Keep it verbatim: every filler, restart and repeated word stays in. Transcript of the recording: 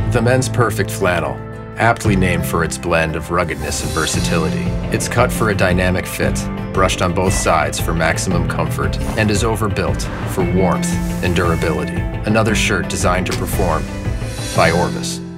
The men's perfect flannel, aptly named for its blend of ruggedness and versatility. It's cut for a dynamic fit, brushed on both sides for maximum comfort, and is overbuilt for warmth and durability. Another shirt designed to perform by Orvis.